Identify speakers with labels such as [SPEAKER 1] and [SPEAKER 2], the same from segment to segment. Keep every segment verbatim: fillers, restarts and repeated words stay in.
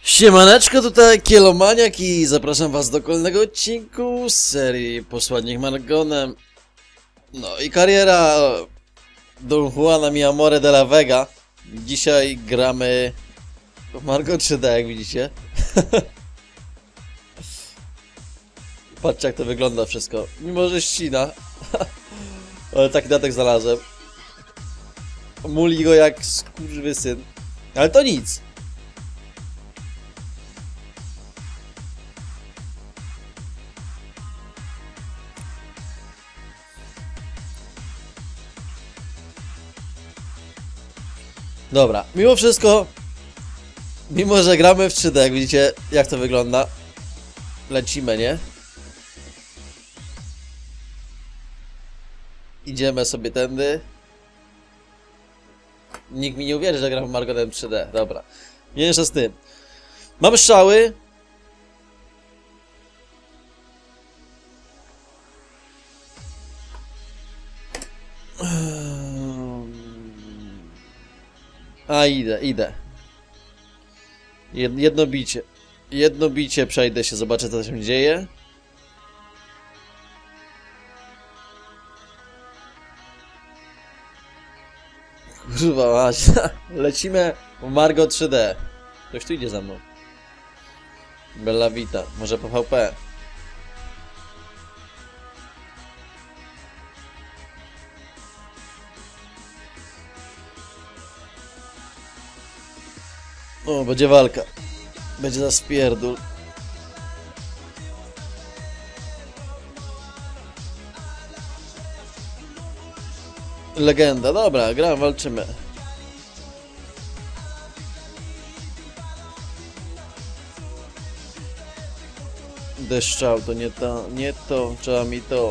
[SPEAKER 1] Siemaneczko, tutaj Kielomaniak i zapraszam was do kolejnego odcinku z serii Posłannik Margonem. No i kariera Don Juana mi Amore de la Vega. Dzisiaj gramy w Margo trzy D, jak widzicie. Patrzcie, jak to wygląda wszystko. Mimo że ścina. Ale taki datek znalazłem. Muli go jak skurwysyn. Ale to nic. Dobra, mimo wszystko, mimo że gramy w trzy D, jak widzicie, jak to wygląda, lecimy, nie? Idziemy sobie tędy. Nikt mi nie uwierzy, że gram w Margonem trzy D, dobra. Mniejsza z tym. Mam strzały. A, idę, idę. Jedno bicie. Jedno bicie, przejdę się, zobaczę, co się dzieje. Kurwa mać. Lecimy w Margo trzy D. Ktoś tu idzie za mną. Bella Vita. Może P V P. O, będzie walka. Będzie za spierdul. Legenda, dobra, gram, walczymy. Deszczał, to nie to, nie to, trzeba mi to.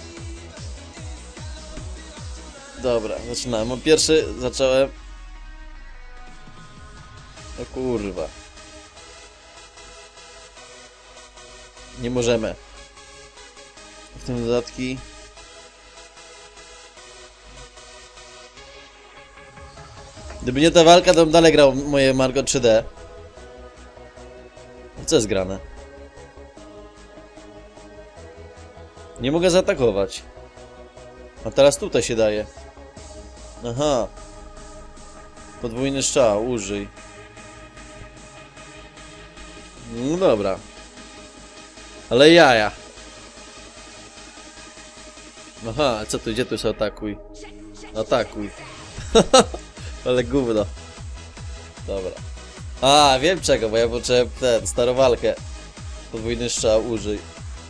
[SPEAKER 1] Dobra, zaczynamy. Mam pierwszy, zacząłem. O kurwa. Nie możemy. W tym dodatki. Gdyby nie ta walka, to bym dalej grał moje Margo trzy D. Co jest grane? Nie mogę zaatakować. A teraz tutaj się daje. Aha. Podwójny strzał, użyj. No dobra. Ale jaja. Aha, co tu, gdzie tu się atakuj? Atakuj. Ale gówno. Dobra. A, wiem czego, bo ja potrzebuję ten, starą walkę. Podwójny strzał, użyj.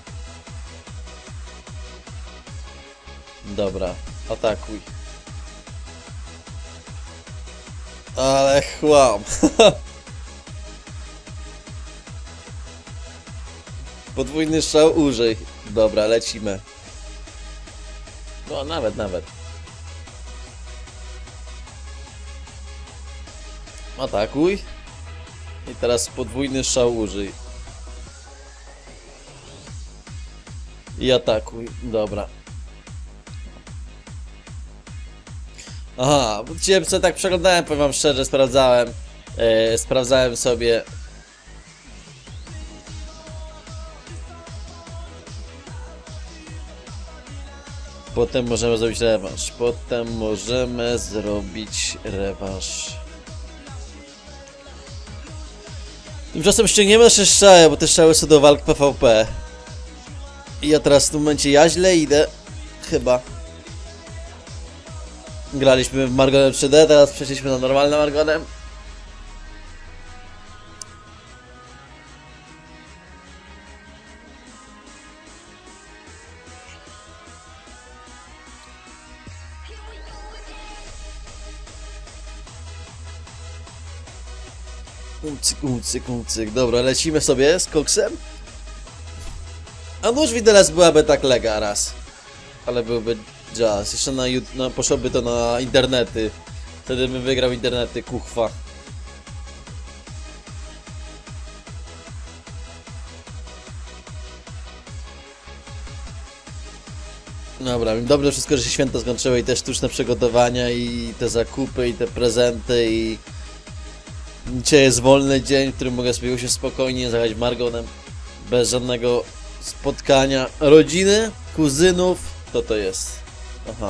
[SPEAKER 1] Dobra, atakuj. Ale chłam. Podwójny strzał, użyj. Dobra, lecimy. No, nawet, nawet. Atakuj. I teraz podwójny strzał, użyj. I atakuj. Dobra. Aha, dzisiaj co tak przeglądałem, powiem wam szczerze, sprawdzałem. Yy, sprawdzałem sobie. Potem możemy zrobić rewanż. Potem możemy zrobić rewanż. Tymczasem ściągniemy nasze strzały, bo te strzały są do walk P V P. I ja teraz w tym momencie ja źle idę. Chyba. Graliśmy w Margonem trzy D, teraz przeszliśmy na normalne Margonem. Umcyk, umcyk, umcyk. Dobra, lecimy sobie z koksem. A nóż widelec byłaby tak lega raz. Ale byłby jazz. Jeszcze na, na poszłoby to na internety. Wtedy bym wygrał internety, kuchwa. Dobra, dobrze wszystko, że się święta skończyły i te sztuczne przygotowania i te zakupy i te prezenty i Dzisiaj jest wolny dzień, w którym mogę sobie usiąść spokojnie, zajechać Margonem. Bez żadnego spotkania rodziny, kuzynów. Kto to jest? Aha.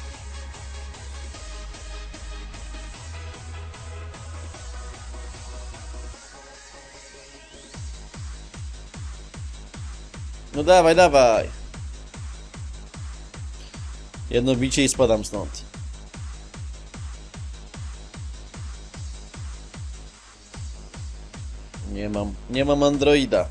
[SPEAKER 1] No dawaj, dawaj. Jedno bicie i spadam stąd. Nie mam, nie mam androida.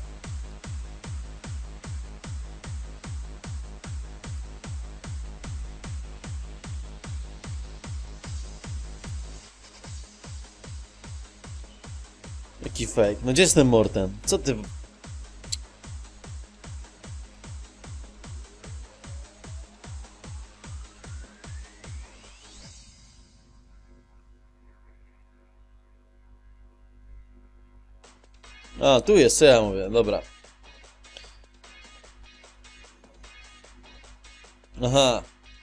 [SPEAKER 1] Jaki fake. No gdzie jest ten Morten? Co ty... A, tu jest, co ja mówię, dobra. Aha.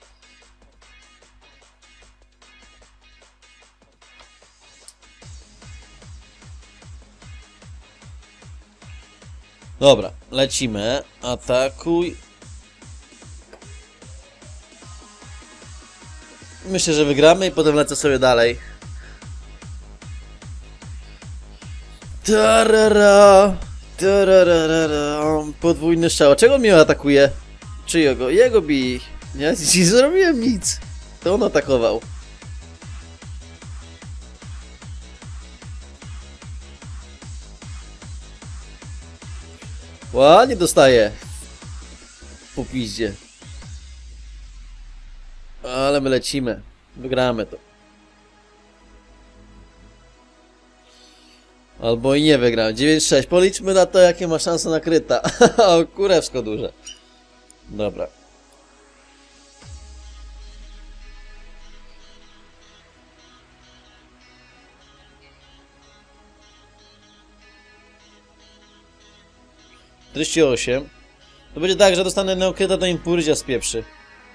[SPEAKER 1] Dobra, lecimy. Atakuj. Myślę, że wygramy i potem lecę sobie dalej. Tarara, tararara, podwójny strzał. Czego on mnie atakuje? Czyjego? Jego bij. Ja nie zrobiłem nic. To on atakował. Ładnie dostaje. Po piździe. Ale my lecimy. Wygramy to. Albo i nie wygram. dziewięć sześć. Policzmy na to, jakie ma szanse na kryta. O, kurewsko duże. Dobra. trzydzieści osiem. To będzie tak, że dostanę neokryta, to im purdzia spieprzy.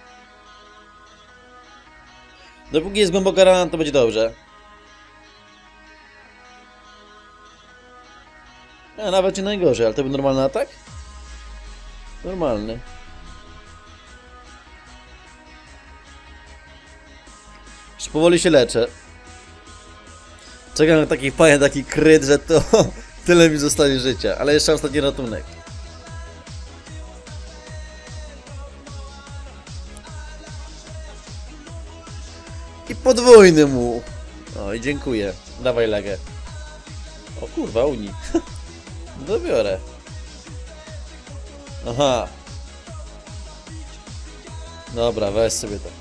[SPEAKER 1] Dopóki jest głęboka rana, to będzie dobrze. A, nawet nie najgorzej, ale to był normalny atak? Normalny. Już powoli się leczę. Czekam na taki fajny, taki kryt, że to tyle mi zostanie życia. Ale jeszcze ostatni ratunek. I podwójny mu. O, i dziękuję. Dawaj legę. O kurwa, uni. Dobiorę. Aha. Dobra, weź sobie to.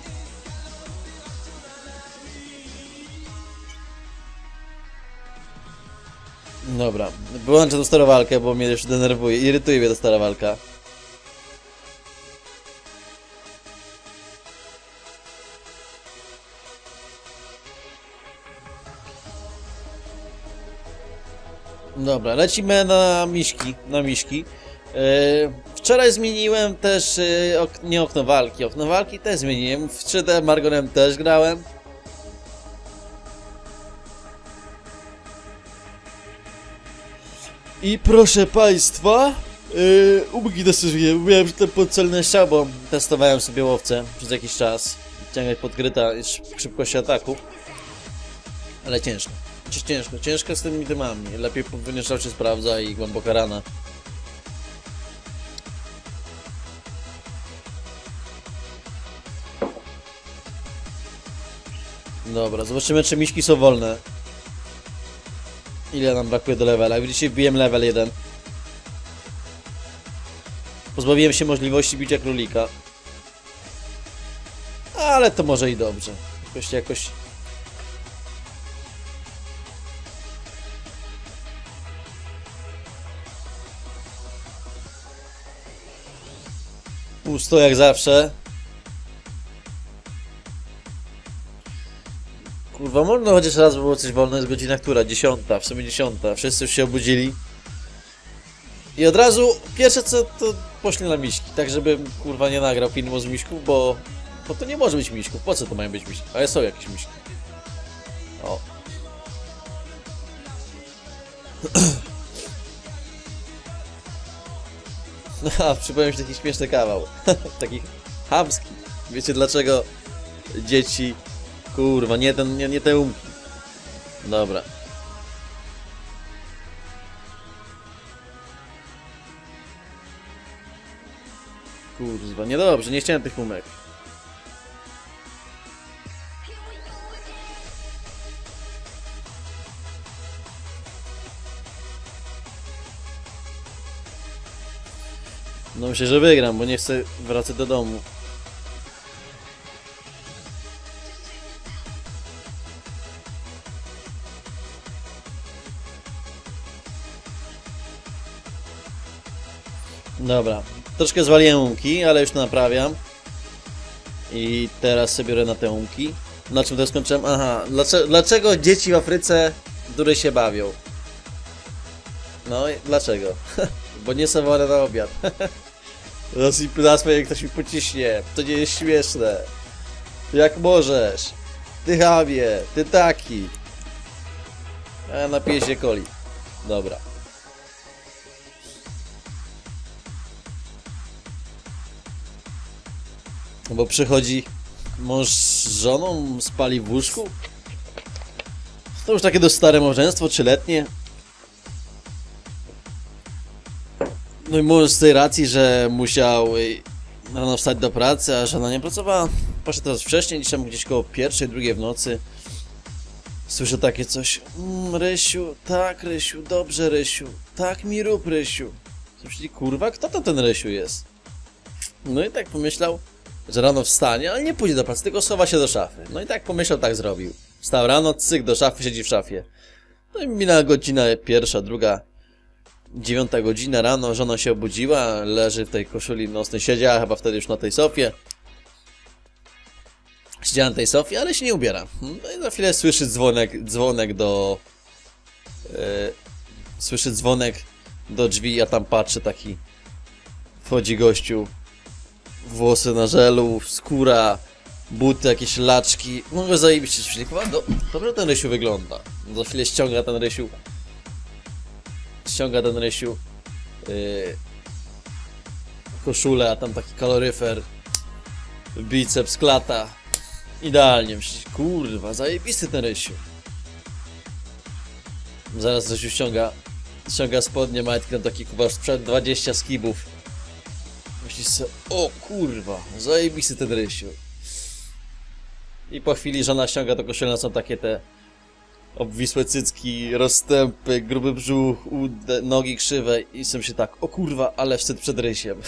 [SPEAKER 1] Dobra, wyłączę tą starą walkę, bo mnie już denerwuje, irytuje mnie ta stara walka. Dobra, lecimy na miśki, na miśki. Yy, wczoraj zmieniłem też, yy, ok, nie okno walki, okno walki też zmieniłem. W trzy D Margonem też grałem. I proszę państwa, yy, ubki dostosuję. Miałem ten podcelny strzał, bo testowałem sobie łowcę przez jakiś czas. Ciągać podkryta i szybkość ataku. Ale ciężko. Ciężko, ciężko z tymi dymami. Lepiej podwójny strzał się sprawdza i głęboka rana. Dobra, zobaczymy, czy miśki są wolne. Ile nam brakuje do levela? Jak widzicie, wbiłem level jeden. Pozbawiłem się możliwości bicia królika. Ale to może i dobrze. Jakoś, jakoś... Pusto jak zawsze. Kurwa, można chociaż raz było coś wolne, jest godzina która? Dziesiąta, w sumie dziesiąta. Wszyscy już się obudzili. I od razu pierwsze co to poślę na miśki, tak żebym kurwa nie nagrał filmu z miśków, bo... Bo to nie może być miśków, po co to mają być miśki? Ale są jakieś miśki. O. A, przypomniał mi się taki śmieszny kawał. Taki chamski. Wiecie dlaczego dzieci... Kurwa, nie, ten, nie, nie te umki. Dobra. Kurwa, niedobrze, nie chciałem tych umek. No myślę, że wygram, bo nie chcę wracać do domu. Dobra, troszkę zwaliłem umki, ale już to naprawiam. I teraz sobie biorę na te umki. Na czym to skończyłem? Aha, dlaczego, dlaczego dzieci w Afryce dury się bawią? No i dlaczego? Bo nie są wolne na obiad. Zaraz jak ktoś mi pociśnie. To nie jest śmieszne. Jak możesz? Ty chamie, ty taki. A napiję się coli. Dobra. Bo przychodzi mąż z żoną, spali w łóżku. To już takie dość stare małżeństwo, trzyletnie. No i mąż z tej racji, że musiał rano wstać do pracy, a żona nie pracowała. Poszedł teraz wcześniej, dzisiaj gdzieś koło pierwszej, drugiej w nocy. Słyszę takie coś. Mmm, Rysiu, tak Rysiu, dobrze Rysiu. Tak mi rób Rysiu. Myśli, kurwa, kto to ten Rysiu jest? No i tak pomyślał, że rano wstanie, ale nie pójdzie do pracy, tylko schowa się do szafy. No i tak pomyślał, tak zrobił. Wstał rano, cyk, do szafy, siedzi w szafie. No i minęła godzina pierwsza, druga, dziewiąta godzina rano, żona się obudziła, leży w tej koszuli nocnej, siedziała chyba wtedy już na tej sofie. Siedziała na tej sofie, ale się nie ubiera. No i za chwilę słyszy dzwonek, dzwonek do... Yy, słyszy dzwonek do drzwi, a tam patrzy taki... Wchodzi gościu. Włosy na żelu, skóra, buty, jakieś laczki. Mogę zajebiście się myśleć, do, dobrze ten Rysiu wygląda. Za chwilę ściąga ten Rysiu. Ściąga ten Rysiu yy, koszulę, a tam taki kaloryfer, biceps, klata. Idealnie, myślisz, kurwa, zajebisty ten Rysiu. Zaraz Rysiu ściąga, ściąga spodnie, majtki, tam taki kubasz sprzed dwadzieścia skibów. Myślisz sobie, o kurwa, zajebisty ten Rysiu. I po chwili żona ściąga do koszulę, są takie te obwisłe cycki, rozstępy, gruby brzuch, ude, nogi krzywe i sobie się tak, o kurwa, ale wstyd przed Rysiem.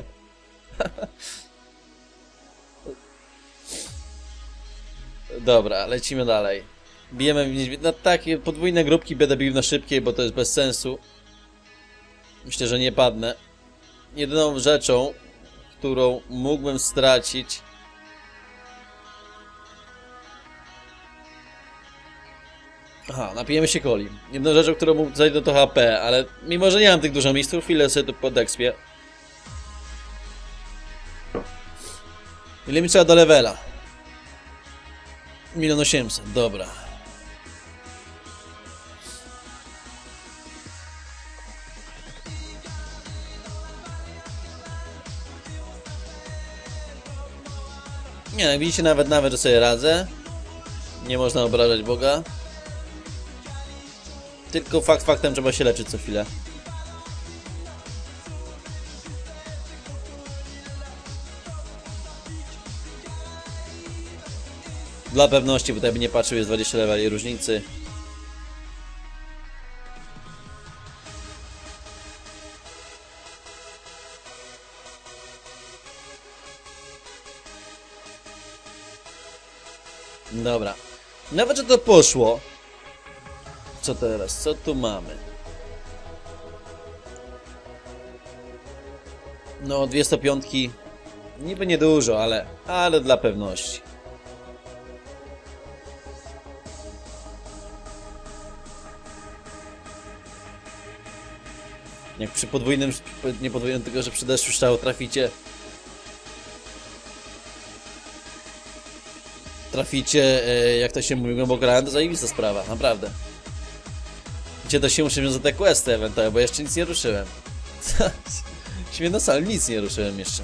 [SPEAKER 1] Dobra, lecimy dalej. Bijemy na takie podwójne grupki, będę bił na szybkiej, bo to jest bez sensu. Myślę, że nie padnę. Jedyną rzeczą, którą mógłbym stracić, aha, napijemy się coli. Jedną rzeczą, którą mógł zajść to H P, ale mimo, że nie mam tych dużo miejsc, chwilę sobie tu podekspię. Ile mi trzeba do levela? milion osiemset, dobra. Nie, jak widzicie, nawet, nawet, że sobie radzę. Nie można obrażać Boga. Tylko fakt faktem trzeba się leczyć co chwilę. Dla pewności, bo tutaj by nie patrzył, jest dwadzieścia leveli różnicy. Dobra. Nawet, że to poszło. Co teraz? Co tu mamy? No, dwie sto pięć. Niby niedużo, ale... Ale dla pewności. Jak przy podwójnym... Nie podwójnym, tylko że przy deszczu strzału traficie... Traficie, jak to się mówi, głęboko grałem, to zajebista sprawa, naprawdę. Cię to się muszę wziąć za te questy ewentualnie, bo jeszcze nic nie ruszyłem. Śmieszna sal, nic nie ruszyłem jeszcze.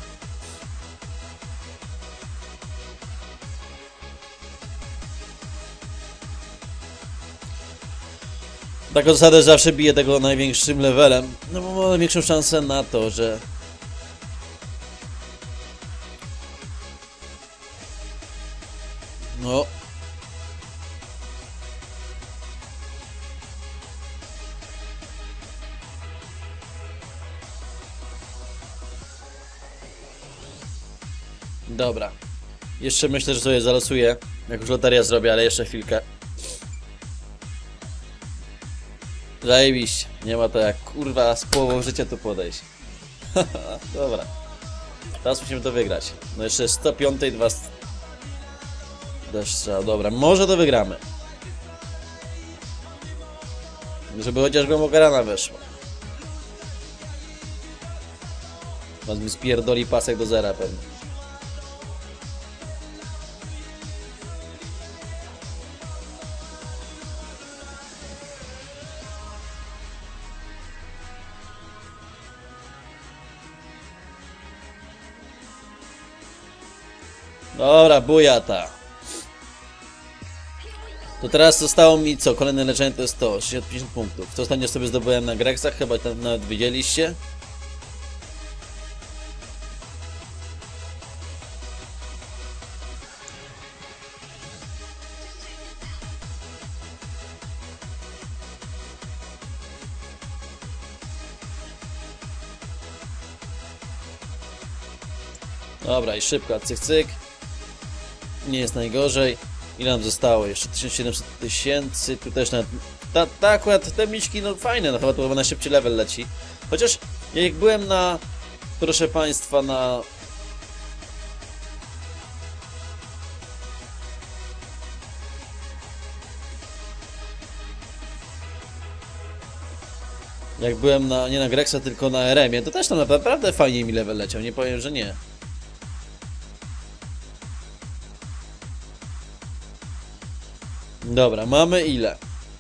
[SPEAKER 1] Taką zasadę zawsze biję tego największym levelem, no bo mam największą szansę na to, że... No... Dobra. Jeszcze myślę, że sobie zalosuję, jak już loterię zrobię, ale jeszcze chwilkę. Zajebiście. Nie ma to jak kurwa z połową życia tu podejść. Dobra. Teraz musimy to wygrać. No jeszcze sto pięć i dwa... Deszcza, dobra. Może to wygramy. Żeby chociaż głęboka rana weszła. Was mi spierdoli pasek do zera pewnie. Dobra, bujata. To teraz zostało mi co? Kolejne leczenie to jest to, sześćdziesiąt pięć punktów. To ostatnio sobie zdobyłem na Greksach, chyba tam nawet widzieliście. Dobra, i szybko, cyk cyk. Nie jest najgorzej. Ile nam zostało? Jeszcze tysiąc siedemset tysięcy. Tu też nawet... Ta, ta akurat te miczki, no fajne, no chyba to chyba najszybciej level leci. Chociaż jak byłem na... Proszę państwa, na... Jak byłem na... nie na Greksa, tylko na Eremie, to też tam naprawdę fajnie mi level leciał, nie powiem, że nie. Dobra, mamy ile?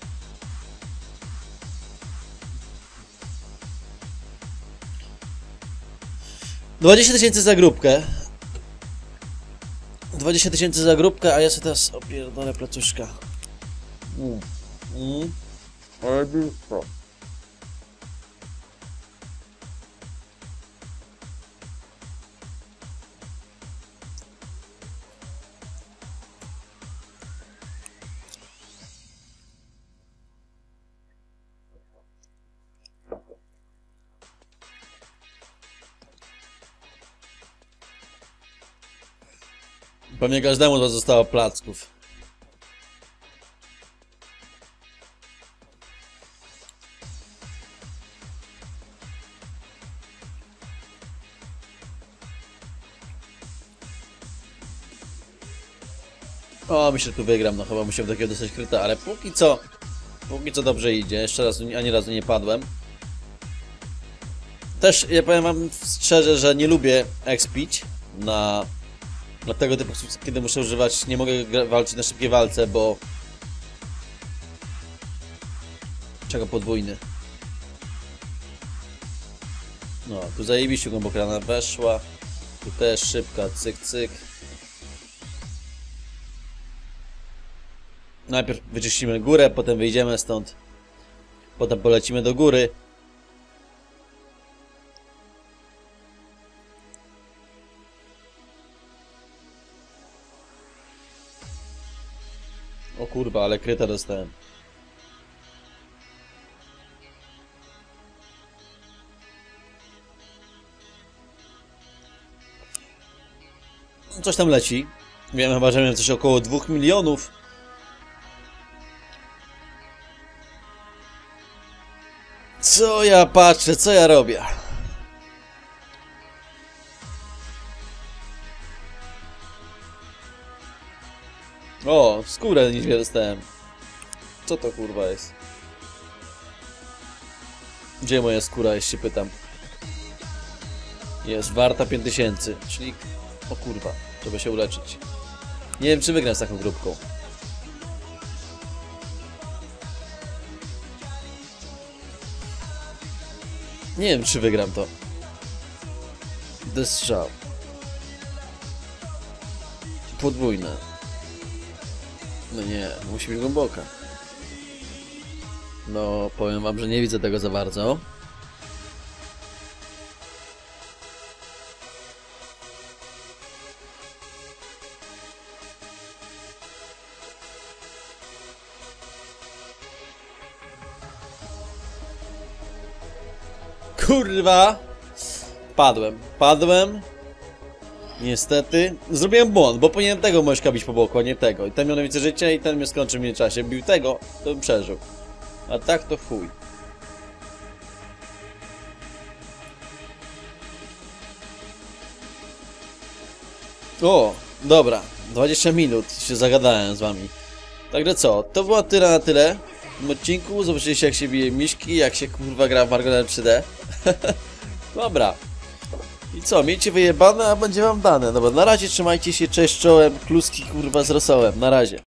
[SPEAKER 1] dwadzieścia tysięcy za grupkę. dwadzieścia tysięcy za grupkę, a ja sobie teraz opierdolę placuszka. Mm. Mm. Ale blisko. Pewnie każdemu to zostało placków. O, myślę, że tu wygram, no chyba musiałem takiego dostać kryta, ale póki co, póki co dobrze idzie, jeszcze raz, ani razu nie padłem. Też, ja powiem wam szczerze, że nie lubię expić na... Na tego typu, kiedy muszę używać, nie mogę walczyć na szybkiej walce, bo... Czego podwójny? No, tu zajebiście głęboka rana weszła. Tu też szybka, cyk, cyk. Najpierw wyczyścimy górę, potem wyjdziemy stąd. Potem polecimy do góry. O kurwa, ale kryta dostałem. Coś tam leci. Wiem chyba, że miałem coś około dwóch milionów. Co ja patrzę, co ja robię? O, skórę niedźwiedzia dostałem. Co to kurwa jest? Gdzie moja skóra, jeśli się pytam? Jest warta pięć tysięcy, czyli... O kurwa, trzeba się uleczyć. Nie wiem, czy wygram z taką grupką. Nie wiem, czy wygram to. Desstrzał. Podwójne. No nie, musi być głęboka. No, powiem wam, że nie widzę tego za bardzo. Kurwa! Padłem, padłem. Niestety. Zrobiłem błąd, bo powinienem tego Mośka bić po boku, a nie tego. I ten miał najwięcej życia i ten mnie skończył w międzyczasie. Bił tego, to bym przeżył. A tak to chuj. O, dobra. dwadzieścia minut się zagadałem z wami. Także co, to było tyle na tyle w tym odcinku. Zobaczyliście, jak się bije miśki, jak się kurwa gra w Margonem trzy D. Dobra. I co, miejcie wyjebane, a będzie wam dane. Dobra, na razie trzymajcie się, cześć czołem, kluski kurwa z rosołem. Na razie.